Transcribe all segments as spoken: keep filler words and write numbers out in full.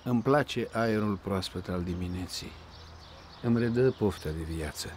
Îmi place aerul proaspăt al dimineții. Îmi redă pofta de viață.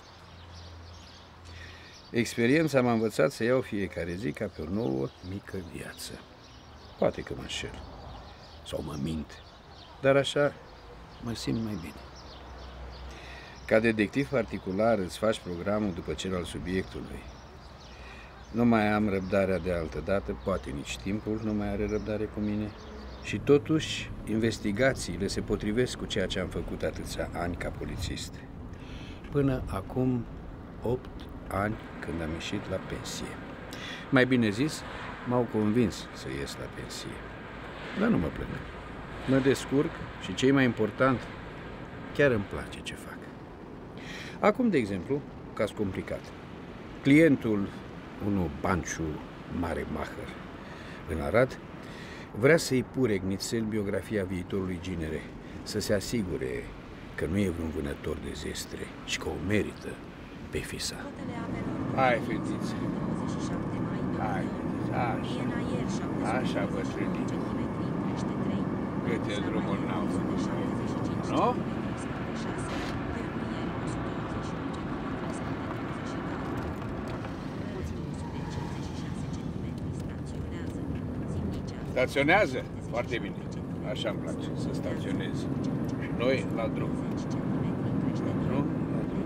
Experiența m-a învățat să iau fiecare zi ca pe o nouă, mică viață. Poate că mă înșel sau mă mint, dar așa mă simt mai bine. Ca detectiv particular îți faci programul după cel al subiectului. Nu mai am răbdarea de altă dată, poate nici timpul nu mai are răbdare cu mine. Și totuși, investigațiile se potrivesc cu ceea ce am făcut atâția ani ca polițist. Până acum opt ani când am ieșit la pensie. Mai bine zis, m-au convins să ies la pensie. Dar nu mă plâng. Mă descurc și, ce e mai important, chiar îmi place ce fac. Acum, de exemplu, caz complicat. Clientul, unul Banciu Maremacher, în Arad, vrea să-i pure nițel biografia viitorului ginere, să se asigure că nu e vreun vânător de zestre și că o merită pe fisa. Hai, fetițe! Hai, așa, așa, bătrânii. Câte drumuri n-am făcut, nu? Staționează? Foarte bine. Așa îmi place, să staționezi. Și noi la drum. La drum, la drum.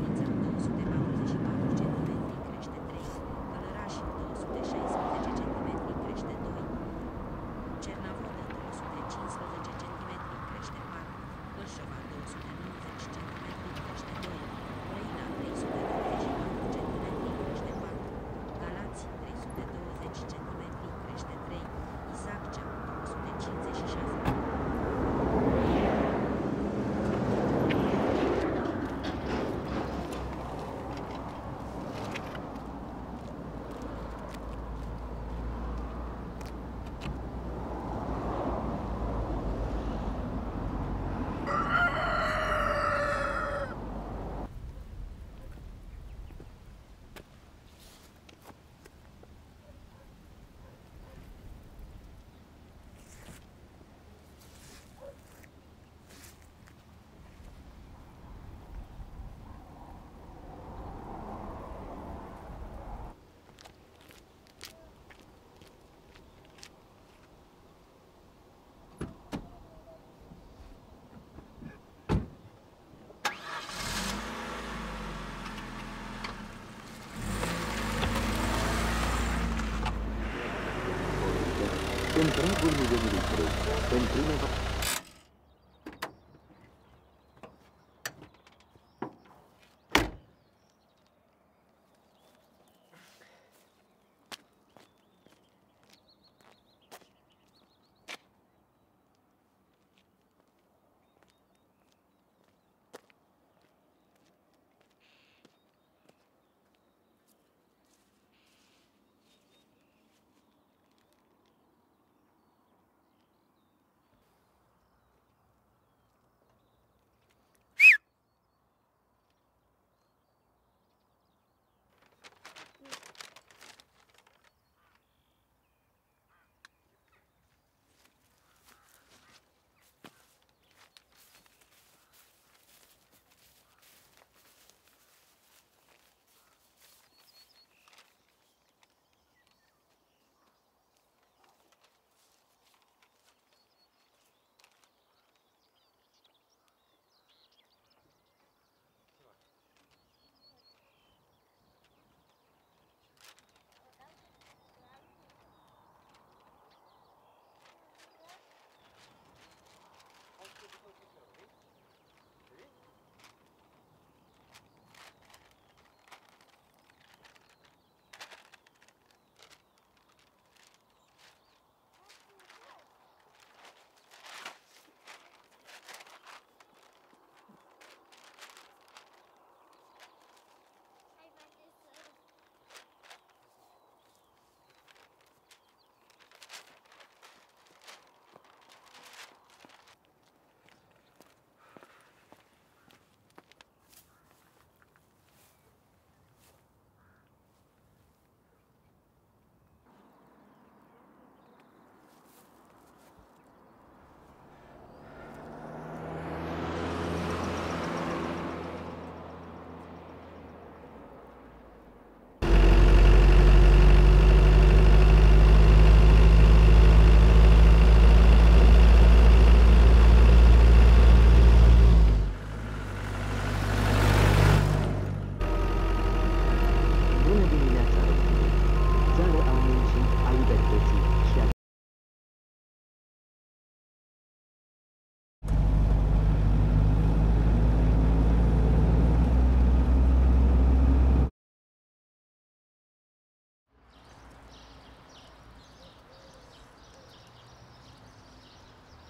Întregul mileniului trei, în primăvară.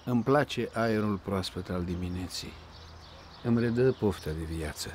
Îmi place aerul proaspăt al dimineții. Îmi redă pofta de viață.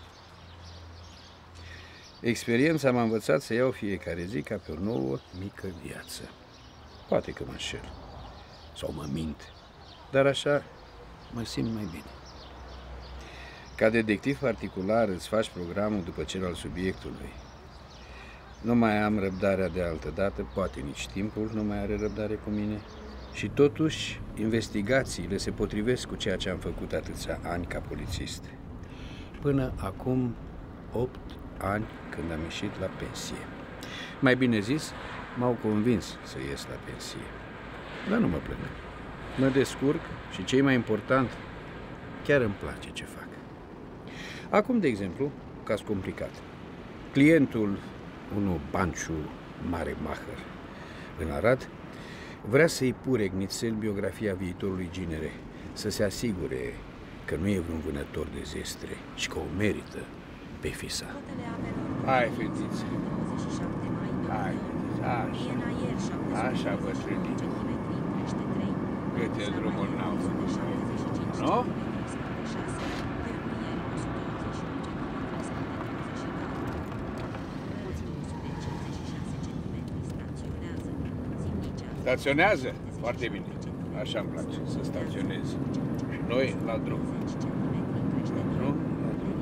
Experiența m-a învățat să iau fiecare zi ca pe o nouă mică viață. Poate că mă înșel sau mă mint, dar așa mă simt mai bine. Ca detectiv particular îți faci programul după cel al subiectului. Nu mai am răbdarea de altă dată, poate nici timpul nu mai are răbdare cu mine. Și totuși, investigațiile se potrivesc cu ceea ce am făcut atâția ani ca polițist. Până acum opt ani, când am ieșit la pensie. Mai bine zis, m-au convins să ies la pensie. Dar nu mă plâng. Mă descurc și, ce e mai important, chiar îmi place ce fac. Acum, de exemplu, caz complicat. Clientul, unul Banciu Mare Macher, în Arad, vrea să-i pure nițel biografia viitorului ginere, să se asigure că nu e vreun vânător de zestre și că o merită pe fisa. Hai, fetiță! Hai, așa, așa, bătrânii. Câte drumuri n-au făcut, nu? Staționează? Foarte bine. Așa îmi place, să staționez. Și noi la drum. La drum, la drum.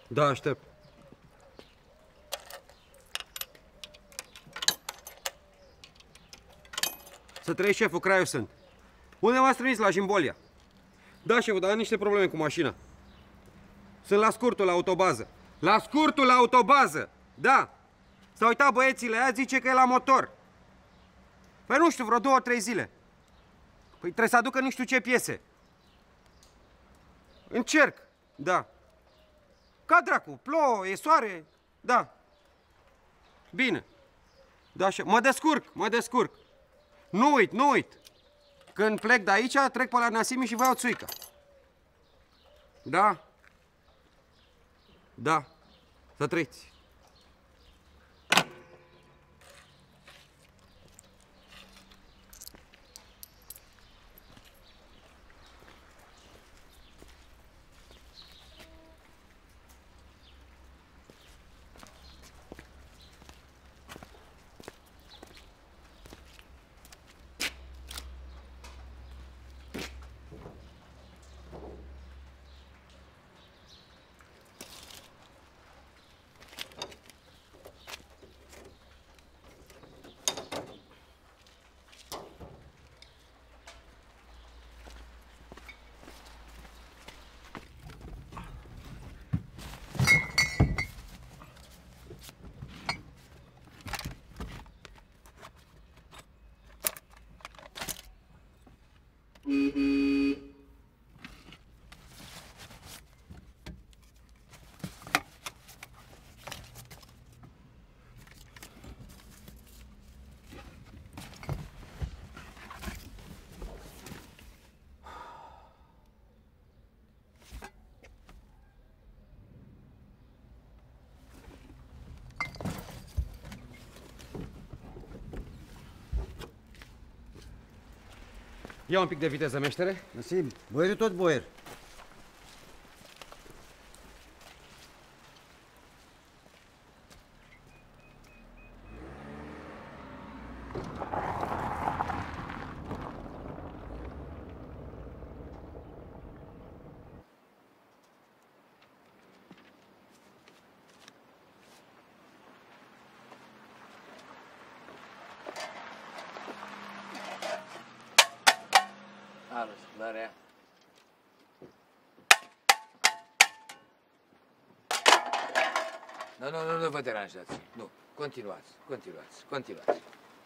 Da, aștept. Să trăiești, șeful, Craiu sunt. Unde m-ați trimis? La Jimbolia. Da, șeful, dar am niște probleme cu mașina. Sunt la scurtul, la autobază. La scurtul, la autobază! Da! S-au uitat băiețile aia, zice că e la motor. Păi nu știu, vreo două, trei zile. Păi trebuie să aducă nu știu ce piese. Încerc, da. Ca dracu, plouă, e soare, da. Bine. Da, așa. Mă descurc, mă descurc. Nu uit, nu uit. Când plec de aici, trec pe la Nasimi și vă iau țuica. Da. Da. Să trăiți. Ia un pic de viteză, meștere. Nasim, boierul tot boier. Răsplarea. Nu, nu, nu, nu vă deranjați. Nu, continuați, continuați, continuați.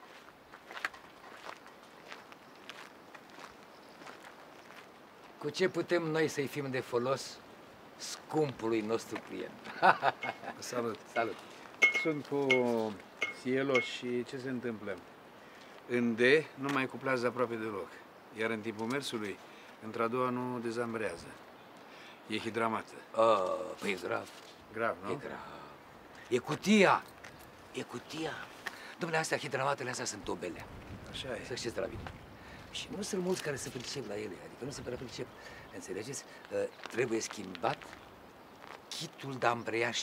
Cu ce putem noi să-i fim de folos scumpului nostru client? Salut. Salut. Sunt cu Cielo și ce se întâmplă? În D nu mai cuplează aproape deloc. Iar în timpul mersului, într-a doua nu dezambrează. E hidramată. Oh, păi e grav. Grav, nu? E grav. E cutia. E cutia. Dom'le, astea hidramatele astea sunt obele. Așa e. Să știți de la mine. Și nu sunt mulți care se pricep la ele, adică nu se prea pricep. Înțelegeți? Uh, trebuie schimbat kitul de ambreiaj.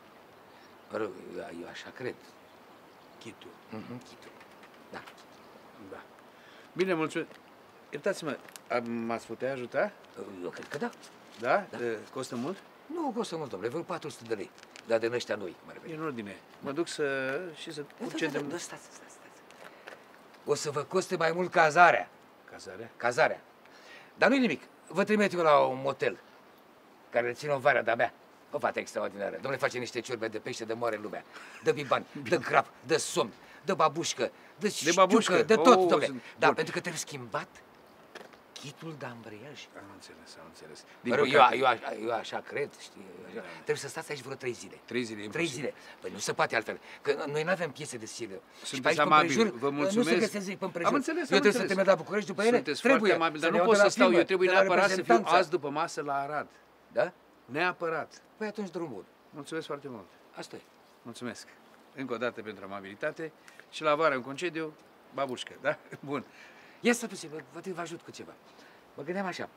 Mă rog, eu așa cred. Chitul. Mhm, kitul. Da. Da. Bine, mulțumesc. Iertați-mă, m-ați putea ajuta? Eu cred că da. Da? Da. Costă mult? Nu costă mult, domnule, vreo patru sute de lei. Dar de ăștia noi, cum ar veni. E în ordine. Mă duc să... și să curcedem... Da, da, da, stați, stați, stați. O să vă coste mai mult cazarea. Cazarea? Cazarea. Dar nu-i nimic. Vă trimit eu la un motel care ține o vară de-a mea. O fată extraordinară. Domnule, face niște ciorbe de pește de moare lumea. Dă biban, dă crap, dă somn, dă babușcă, dă De babușcă? de tot, Oh, domnule. sunt Da, bun. pentru că trebuie schimbat kitul de ambreiaj. Am înțeles, am înțeles. Mă rog, eu, eu, așa- eu așa cred, știi? Așa. Trebuie să stați aici vreo trei zile. Trei zile, Trei imposibil. zile. Păi nu se poate altfel. Că noi nu avem piese de sile. Sunteți amabil, vă Nu mulțumesc. se găsesc pe împrejur. Am înțeles, am Eu trebuie să înțeles. te merg la București după ele. Sunteți Trebuie foarte amabil, dar să nu ne pot iau de să la stau. filmă, Eu trebuie de la neapărat să fiu reprezentanță. azi după masă la Arad. Da? Neapărat. Păi atunci drumul. Mulțumesc foarte mult. Asta e. Mulțumesc. Încă o dată pentru amabilitate și la vară în concediu, babușcă, da? Bun. Ia să puțin, vă, vă, vă ajut cu ceva. Mă gândeam așa.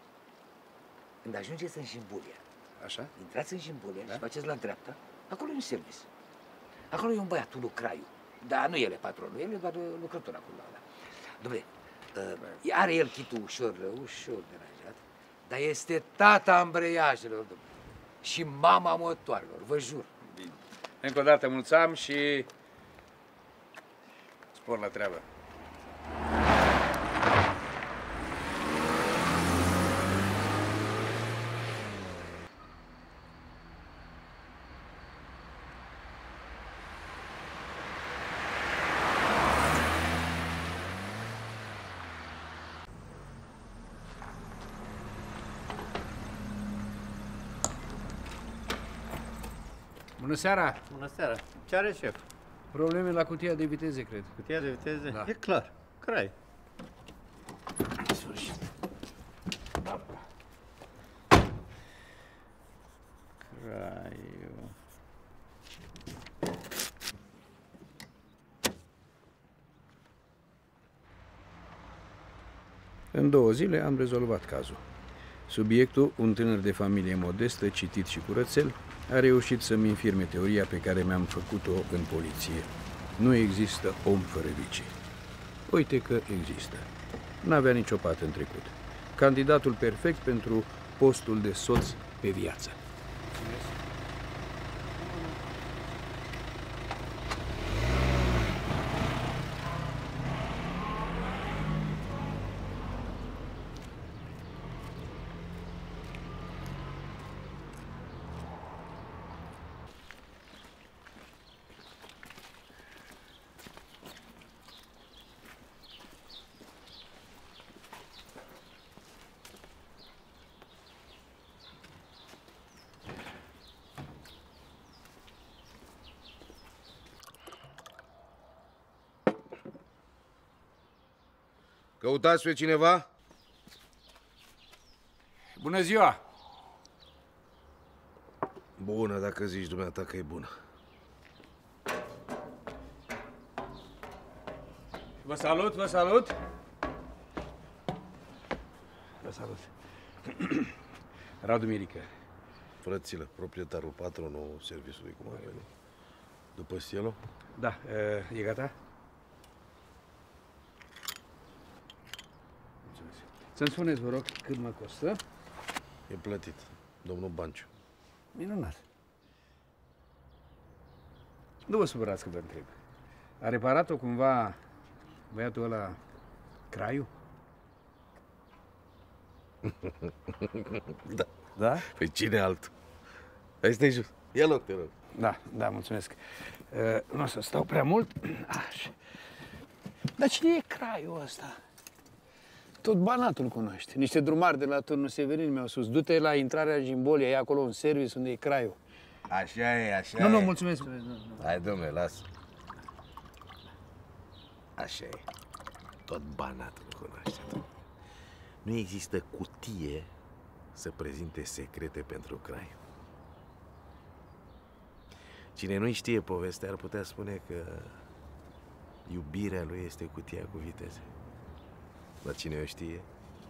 Când ajungeți în Jimbolia, Așa? intrați în Jimbolia Da. și faceți la dreapta, acolo e un service. Acolo e un băiat, unul Craiu. Dar nu el e patronul, el e doar lucrător acolo. Da. Dom'le, uh, are el chitul ușor, ușor deranjat, dar este tata ambreiajelor, dom'le. și mama motoarelor, vă jur. Bine. Încă o dată mulțumim și spor la treabă. Bună seara! Bună seara. Ce are șef? Probleme la cutia de viteze, cred. Cutia de viteze? Da. E clar. Crai. În sfârșit. Craiul. În două zile am rezolvat cazul. Subiectul, un tânăr de familie modestă, citit și curățel, a reușit să-mi infirme teoria pe care mi-am făcut-o în poliție. Nu există om fără vicii. Uite că există. N-avea nicio pată în trecut. Candidatul perfect pentru postul de soț pe viață. Căutați pe cineva? Bună ziua! Bună, dacă zici dumneata că e bună. Vă salut, vă salut! Vă salut! Radu Mirică. Frățile, proprietarul, patronul serviciului, cum ar veni. După Cielo? Da, e gata? Să-mi spuneți, vă rog, cât mă costă? E plătit, domnul Banciu. Minunat. Nu vă supărați că vă întreb. A reparat-o cumva băiatul ăla, Craiu? Da. Da? Păi cine altul? Hai stai jos. Ia loc, te rog. Da, da, mulțumesc. Uh, nu o să stau prea mult. Așa. Dar cine e Craiul ăsta? Tot Banatul cunoști. Niște drumari de la turnul Severin mi-au spus, du-te la intrarea Jimbolia, e acolo un service unde e Craiul. Așa e, așa Nu, e. nu, mulțumesc. Nu, nu. Hai, domnule, lasă. Așa e. Tot Banatul cunoaște. Nu există cutie să prezinte secrete pentru Craiu. Cine nu știe povestea ar putea spune că iubirea lui este cutia cu viteze. Dar cine o știe?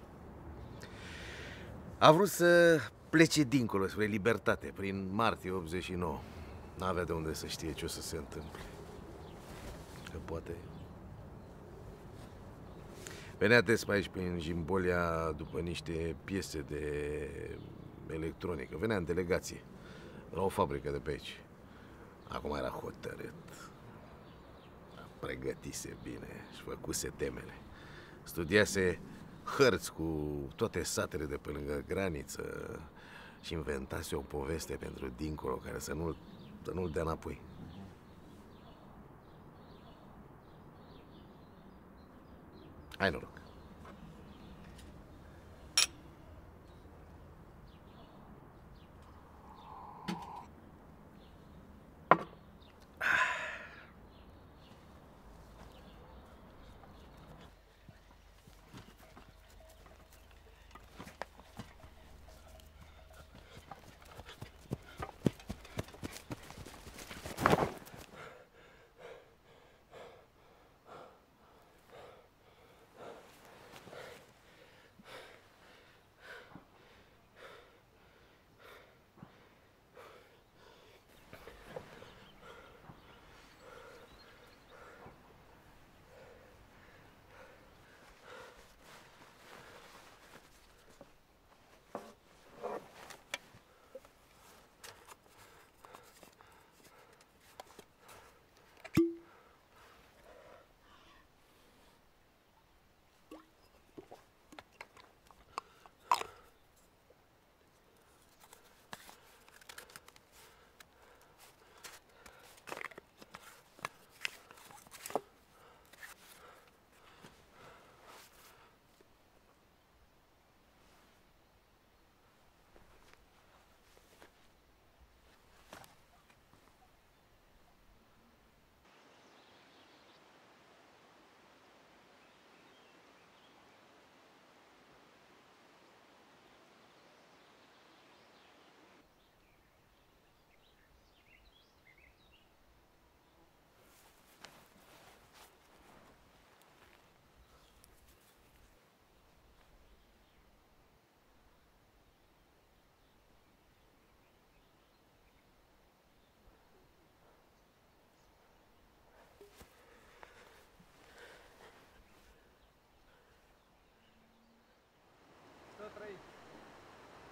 A vrut să plece dincolo, spre libertate, prin martie optzeci și nouă. N-avea de unde să știe ce o să se întâmple. Că poate... Venea des pe aici, prin Jimbolia, după niște piese de electronică. Venea în delegație, la o fabrică de pe aici. Acum era hotărât. Pregătise bine și făcuse temele. Studiase hărți cu toate satele de pe lângă graniță și inventase o poveste pentru dincolo care să nu-l să nu-l dea înapoi. Hai noroc!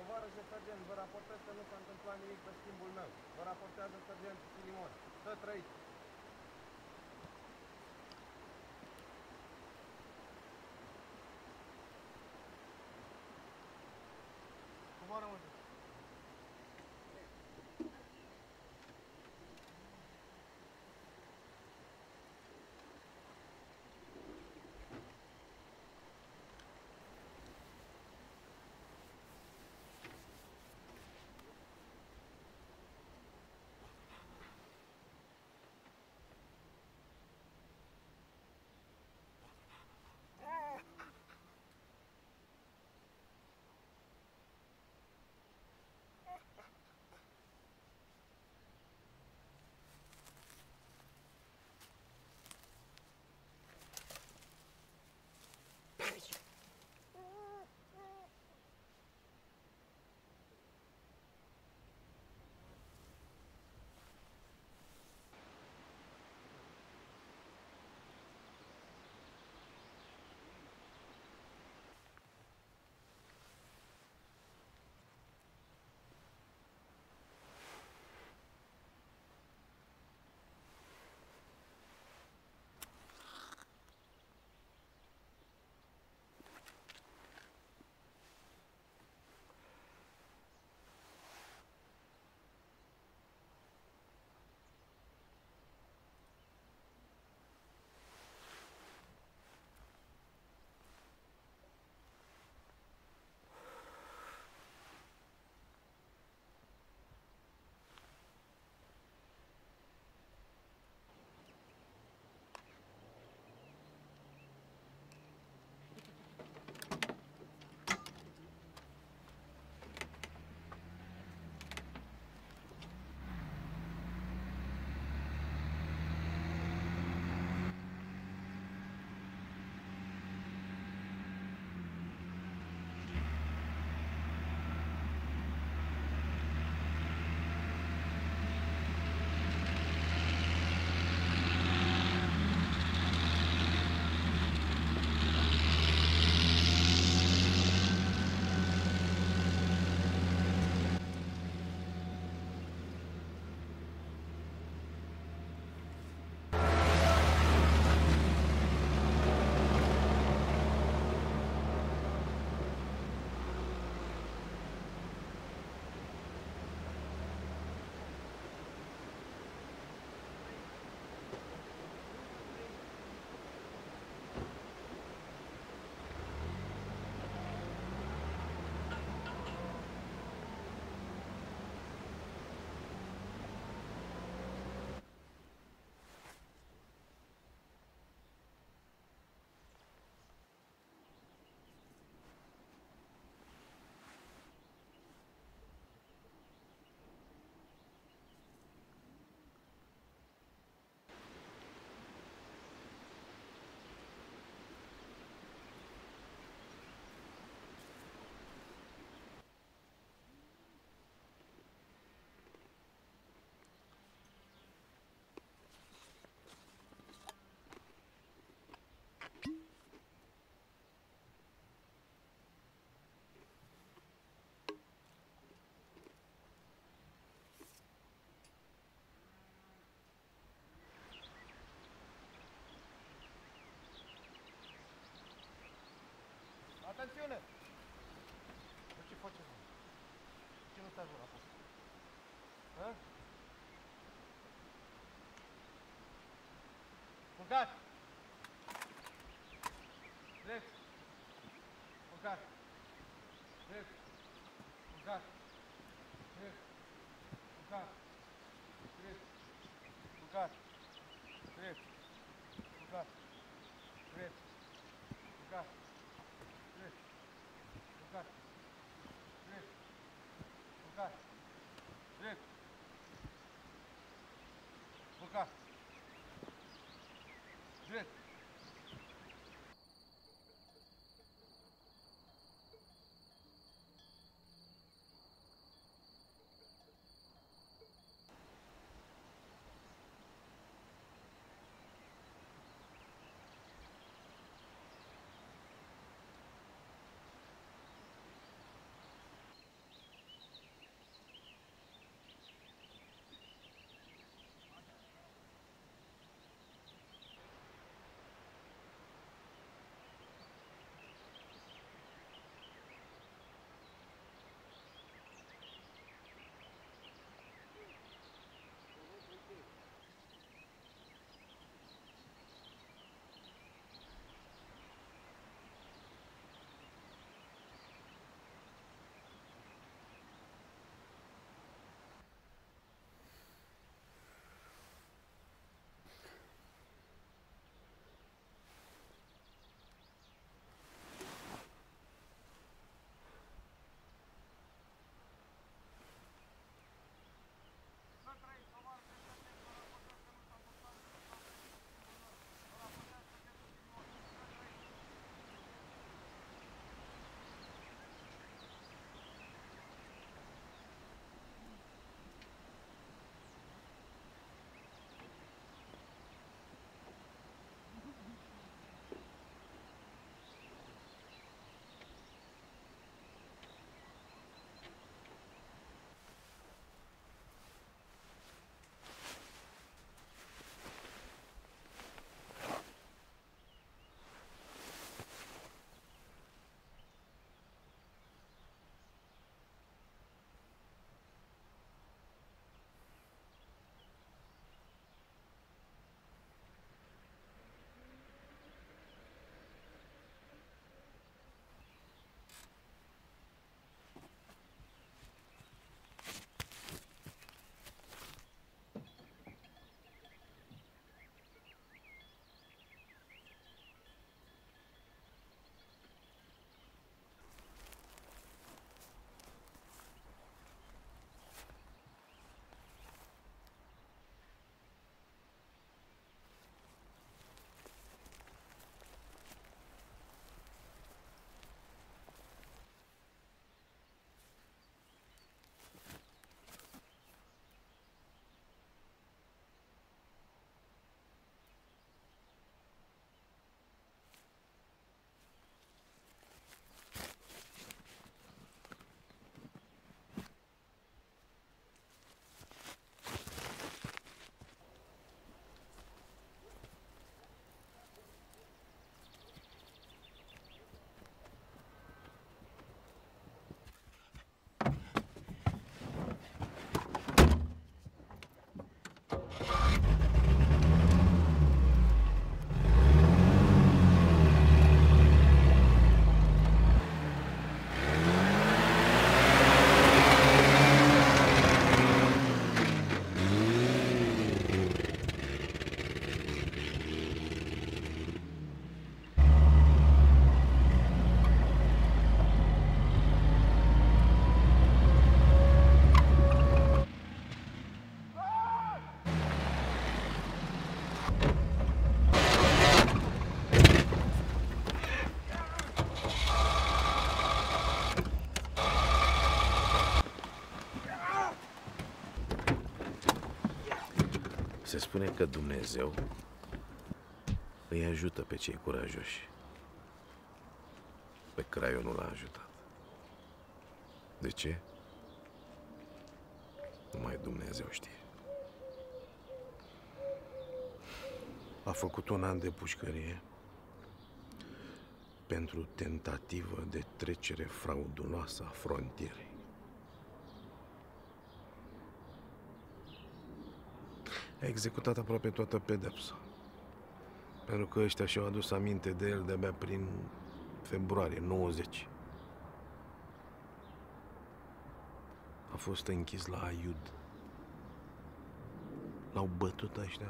Tovarășe sergent, vă raportez că nu s-a întâmplat nimic pe schimbul meu. Vă raportează sergentul Filimon. Să trăiți! Coboară, mă! Atențiune! De ce faceți? De ce nu stai la post? Hă? Mâncați! Drept! Mâncați! Drept! Mâncați! Drept! Mâncați! Drept! Mâncați! Drept! Mâncați! Drept! Mâncați! Drept! Mâncați! Drept! Mâncați! Drept! Mâncați! Drept! Se spune că Dumnezeu îi ajută pe cei curajoși. Pe Craiu nu l-a ajutat. De ce? Numai Dumnezeu știe. A făcut un an de pușcărie pentru tentativă de trecere frauduloasă a frontierei. A executat aproape toată pedepsa, pentru că ăștia și-au adus aminte de el de-abia prin februarie nouăzeci. A fost închis la Aiud. L-au bătut ăștia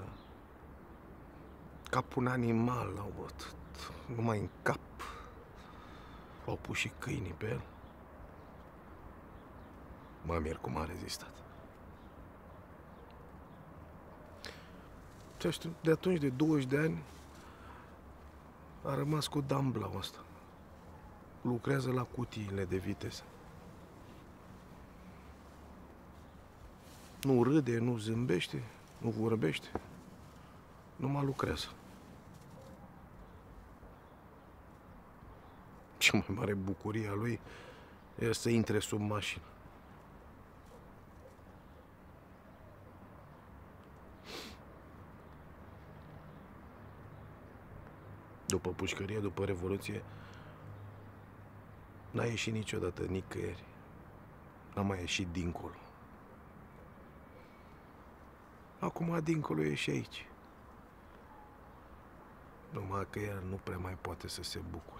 cap un animal, l-au bătut, numai în cap. L-au pus și câinii pe el. Mă mir cum a rezistat. De atunci, de douăzeci de ani, a rămas cu damblaua asta. Lucrează la cutiile de viteză. Nu râde, nu zâmbește, nu vorbește. Numai lucrează. Cea mai mare bucurie a lui e să intre sub mașină. După pușcărie, după Revoluție, n-a ieșit niciodată nicăieri. N-a mai ieșit dincolo. Acum dincolo e și aici. Numai că el nu prea mai poate să se bucure.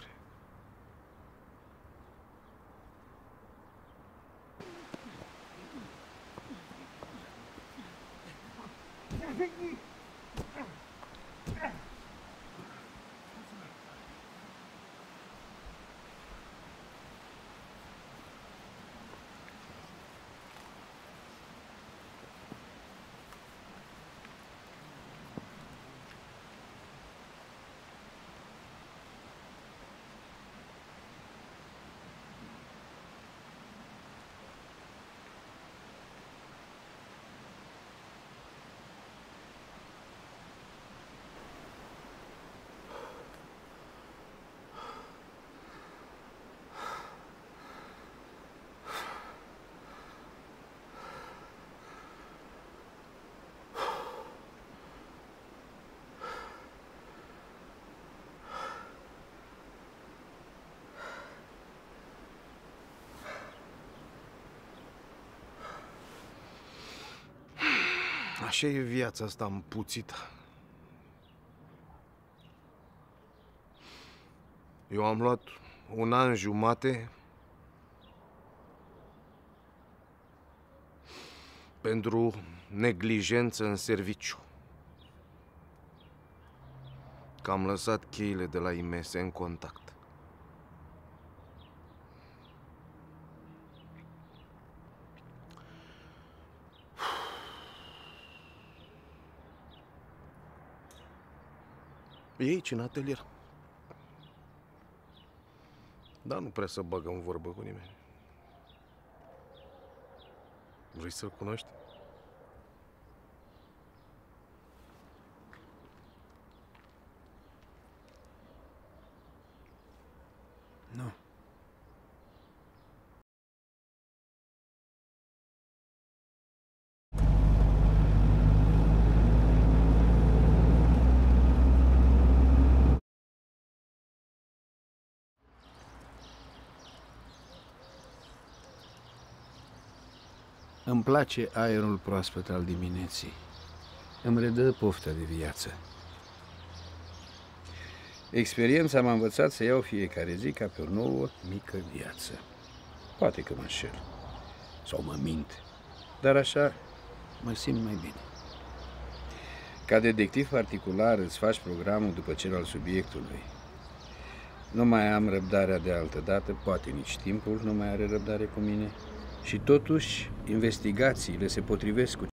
Așa e viața asta împuțită. Eu am luat un an jumate pentru neglijență în serviciu. Că am lăsat cheile de la I M S în contact. E aici, în atelier. Dar nu prea să bagă în vorbă cu nimeni. Vrei să-l cunoști? Nu. Îmi place aerul proaspăt al dimineții. Îmi redă pofta de viață. Experiența m-a învățat să iau fiecare zi ca pe o nouă mică viață. Poate că mă înșel sau mă mint, dar așa mă simt mai bine. Ca detectiv particular îți faci programul după cel al subiectului. Nu mai am răbdarea de altă dată, poate nici timpul nu mai are răbdare cu mine. Și totuși, investigațiile se potrivesc cu